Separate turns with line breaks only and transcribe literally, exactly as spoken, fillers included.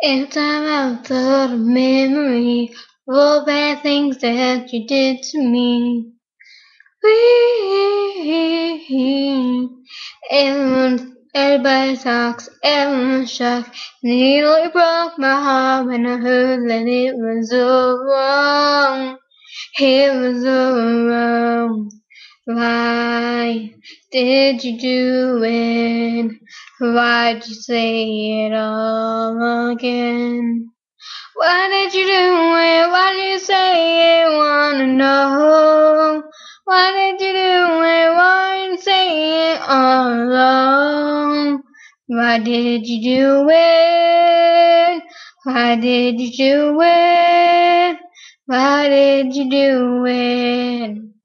Every time I thought of memory of all bad things that you did to me. We, everyone, everybody talks, everyone's shocked. And you know it broke my heart when I heard that it was all wrong. It was all wrong. Why did you do it? Why'd you say it all again? Why did you do it? Why did you say it? Wanna know? Why did you do it? Why did you say it all along? Why did you do it? Why did you do it? Why did you do it?